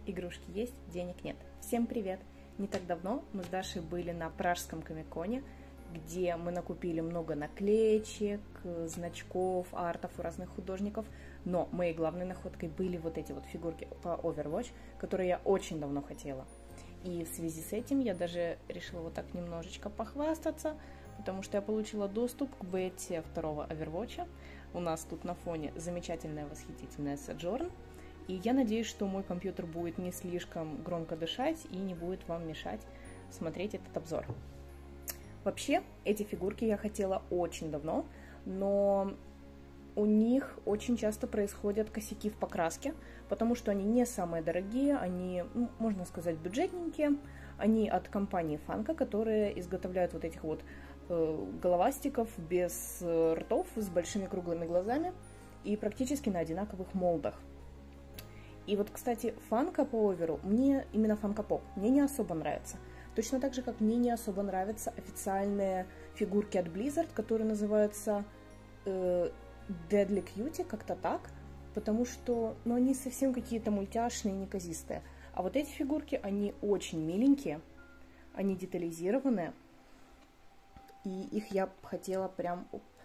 Игрушки есть, денег нет. Всем привет! Не так давно мы с Дашей были на Пражском комик-коне, где мы накупили много наклеечек, значков, артов у разных художников. Но моей главной находкой были вот эти вот фигурки по Overwatch, которые я очень давно хотела. И в связи с этим я даже решила вот так немножечко похвастаться, потому что я получила доступ к бете второго Overwatch. У нас тут на фоне замечательная, восхитительная Соджорн. И я надеюсь, что мой компьютер будет не слишком громко дышать и не будет вам мешать смотреть этот обзор. Вообще, эти фигурки я хотела очень давно, но у них очень часто происходят косяки в покраске, потому что они не самые дорогие, они, можно сказать, бюджетненькие. Они от компании Funko, которые изготовляют вот этих вот головастиков без ртов, с большими круглыми глазами и практически на одинаковых молдах. И вот, кстати, Funko по Оверу, мне именно Funko Pop, мне не особо нравится. Точно так же, как мне не особо нравятся официальные фигурки от Blizzard, которые называются Deadly Cutie, как-то так, потому что, они совсем какие-то мультяшные, неказистые. А вот эти фигурки, они очень миленькие, они детализированные, и их я хотела прям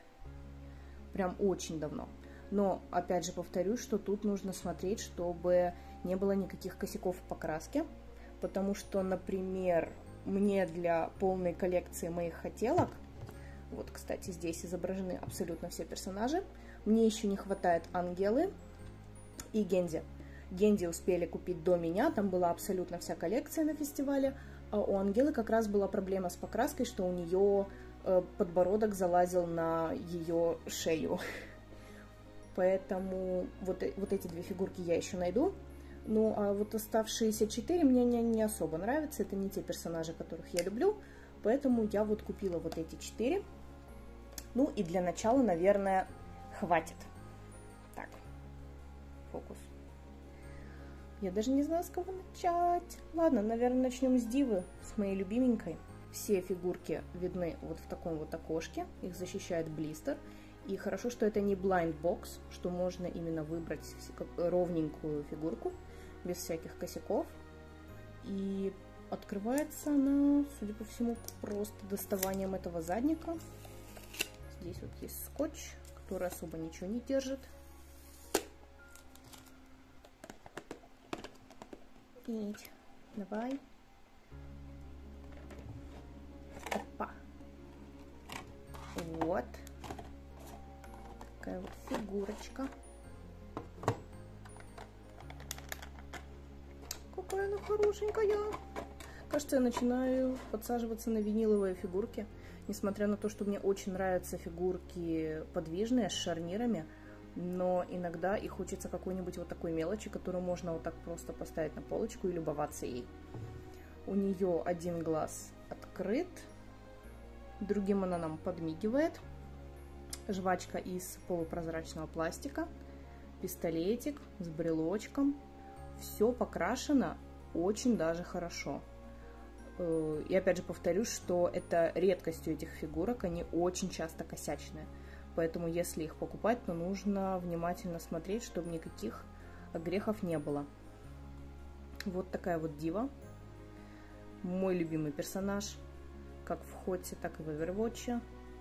очень давно. Но, опять же, повторюсь, что тут нужно смотреть, чтобы не было никаких косяков в покраске, потому что, например, мне для полной коллекции моих хотелок, вот, кстати, здесь изображены абсолютно все персонажи, мне еще не хватает Ангелы и Генди. Генди успели купить до меня, там была абсолютно вся коллекция на фестивале, а у Ангелы как раз была проблема с покраской, что у нее подбородок залазил на ее шею. Поэтому вот эти две фигурки я еще найду. Ну, а вот оставшиеся 4 мне не особо нравятся. Это не те персонажи, которых я люблю. Поэтому я вот купила вот эти 4. Ну, и для начала, наверное, хватит. Так, фокус. Я даже не знаю, с кого начать. Ладно, наверное, начнем с Дивы, с моей любименькой. Все фигурки видны вот в таком вот окошке. Их защищает блистер. И хорошо, что это не blind box, что можно именно выбрать ровненькую фигурку, без всяких косяков. И открывается она, судя по всему, просто доставанием этого задника. Здесь вот есть скотч, который особо ничего не держит. И давай. Опа. Вот. Такая вот фигурочка. Какая она хорошенькая. Кажется, я начинаю подсаживаться на виниловые фигурки. Несмотря на то, что мне очень нравятся фигурки подвижные, с шарнирами. Но иногда и хочется какой-нибудь вот такой мелочи, которую можно вот так просто поставить на полочку и любоваться ей. У нее один глаз открыт. Другим она нам подмигивает. Жвачка из полупрозрачного пластика, пистолетик с брелочком. Все покрашено очень даже хорошо. И опять же повторюсь, что это редкость у этих фигурок, они очень часто косячные. Поэтому если их покупать, то нужно внимательно смотреть, чтобы никаких огрехов не было. Вот такая вот Дива. Мой любимый персонаж, как в Хотте, так и в Overwatch.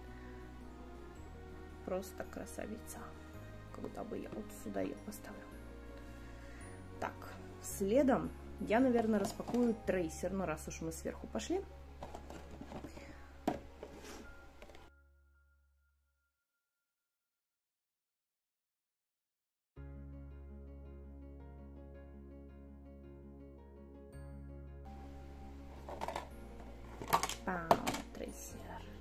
Просто красавица. Куда бы я вот сюда ее поставлю. Так, следом я, наверное, распакую трейсер. Но раз уж мы сверху пошли. Пау, трейсер.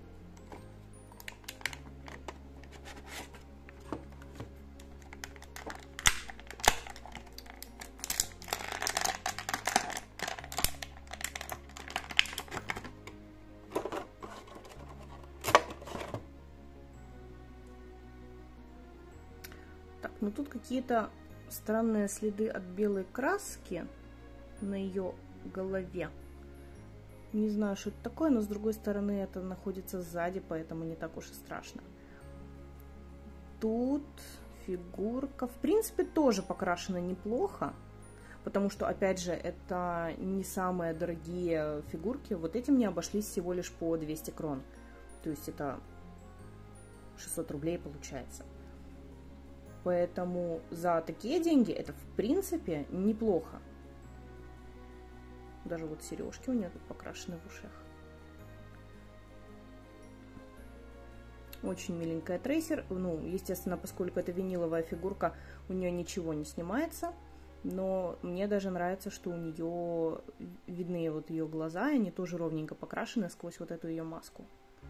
Но тут какие-то странные следы от белой краски на ее голове. Не знаю, что это такое, но с другой стороны это находится сзади, поэтому не так уж и страшно. Тут фигурка, в принципе, тоже покрашена неплохо. потому что, опять же, это не самые дорогие фигурки. Вот эти мне обошлись всего лишь по 200 крон. То есть это 600 рублей получается. Поэтому за такие деньги это, в принципе, неплохо. Даже вот сережки у нее тут покрашены в ушах. Очень миленькая трейсер. Ну, естественно, поскольку это виниловая фигурка, у нее ничего не снимается. Но мне даже нравится, что у нее видны вот ее глаза, и они тоже ровненько покрашены сквозь вот эту ее маску.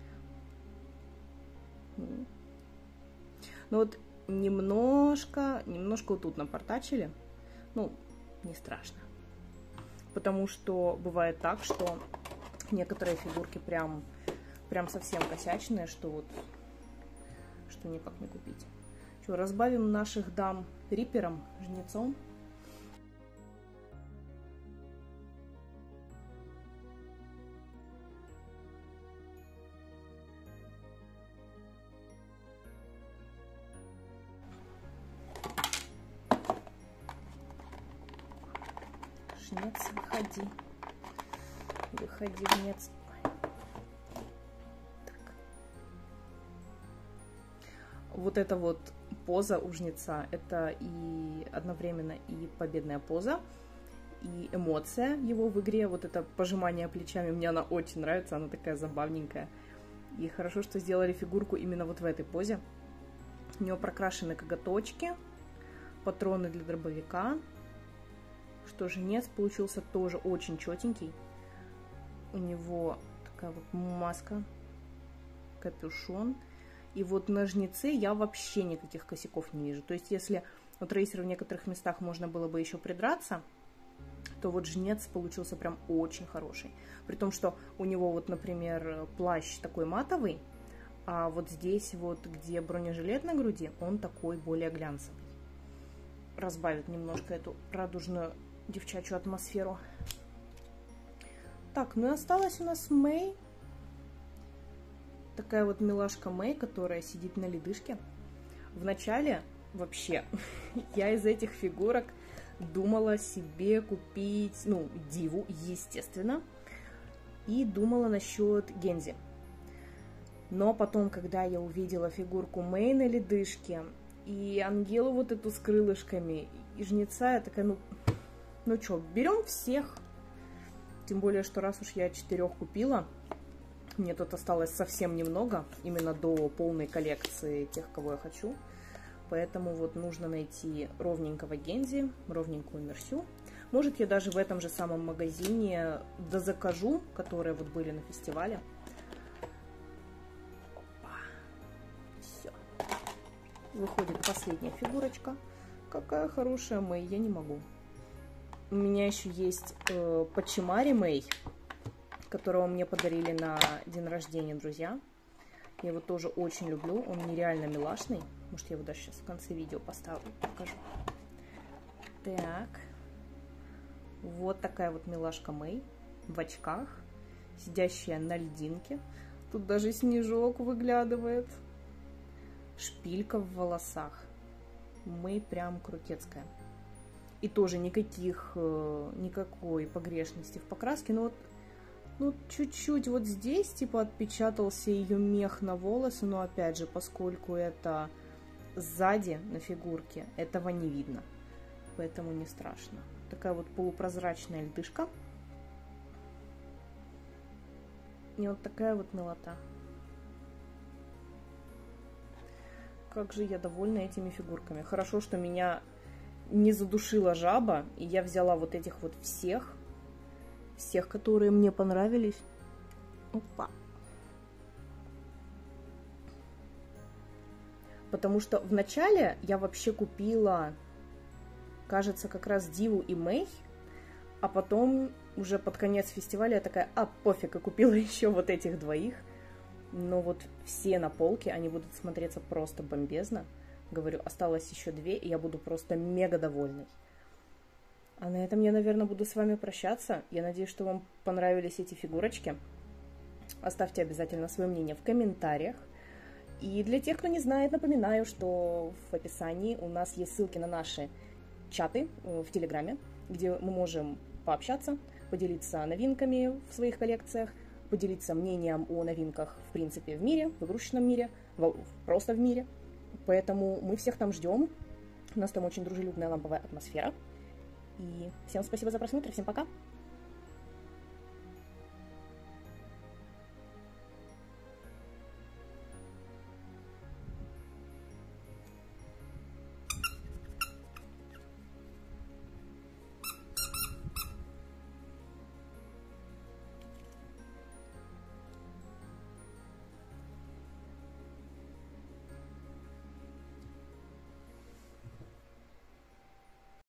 Ну вот немножко вот тут напортачили. Ну, не страшно. Потому что бывает так, что некоторые фигурки прям совсем косячные, что вот что никак не купить. Что, разбавим наших дам рипером, жнецом. Жнец, выходи. Выходи, жнец. Так. Вот эта вот поза у жнеца, это и одновременно и победная поза, и эмоция его в игре. Вот это пожимание плечами, мне она очень нравится, она такая забавненькая. И хорошо, что сделали фигурку именно вот в этой позе. У нее прокрашены коготочки, патроны для дробовика. Что жнец получился тоже очень четенький. У него такая вот маска, капюшон. И вот на жнеце я вообще никаких косяков не вижу. То есть если у трейсера в некоторых местах можно было бы еще придраться, то вот жнец получился прям очень хороший. При том, что у него вот, например, плащ такой матовый, а вот здесь вот, где бронежилет на груди, он такой более глянцевый. Разбавит немножко эту радужную девчачью атмосферу. Так, ну и осталась у нас Мэй. Такая вот милашка Мэй, которая сидит на ледышке. Вначале вообще я из этих фигурок думала себе купить, ну, Диву, естественно. И думала насчет Гензи. Но потом, когда я увидела фигурку Мэй на ледышке, и Ангелу вот эту с крылышками, и жнеца, я такая, ну что, берем всех. Тем более, что раз уж я 4 купила, мне тут осталось совсем немного, именно до полной коллекции тех, кого я хочу. Поэтому вот нужно найти ровненького Гензи, ровненькую Мерсю. Может, я даже в этом же самом магазине дозакажу, которые вот были на фестивале. Опа. Все. Выходит последняя фигурочка. Какая хорошая Мэй, я не могу. У меня еще есть Пачимари Мэй, которого мне подарили на день рождения друзья. Я его тоже очень люблю, он нереально милашный. Может, я его даже сейчас в конце видео поставлю, покажу. Так. Вот такая вот милашка Мэй в очках, сидящая на льдинке. Тут даже снежок выглядывает. Шпилька в волосах. Мэй прям крутецкая. И тоже никакой погрешности в покраске. Но вот, ну, чуть-чуть вот здесь, типа, отпечатался ее мех на волосы. Но, опять же, поскольку это сзади на фигурке, этого не видно. Поэтому не страшно. Такая вот полупрозрачная льдышка. И вот такая вот милота. Как же я довольна этими фигурками. Хорошо, что меня не задушила жаба, и я взяла вот этих вот всех, которые мне понравились. Опа. Потому что вначале я вообще купила, кажется, как раз Диву и Мэй, а потом уже под конец фестиваля я такая, пофиг, и купила еще вот этих двоих. Но вот все на полке, они будут смотреться просто бомбезно. Говорю, осталось еще 2, и я буду просто мега довольной. А на этом я, наверное, буду с вами прощаться. Я надеюсь, что вам понравились эти фигурочки. Оставьте обязательно свое мнение в комментариях. И для тех, кто не знает, напоминаю, что в описании у нас есть ссылки на наши чаты в Телеграме. где мы можем пообщаться, поделиться новинками в своих коллекциях, поделиться мнением о новинках, в принципе, в мире, в игрушечном мире, просто в мире. Поэтому мы всех там ждем. У нас там очень дружелюбная ламповая атмосфера. И всем спасибо за просмотр, всем пока!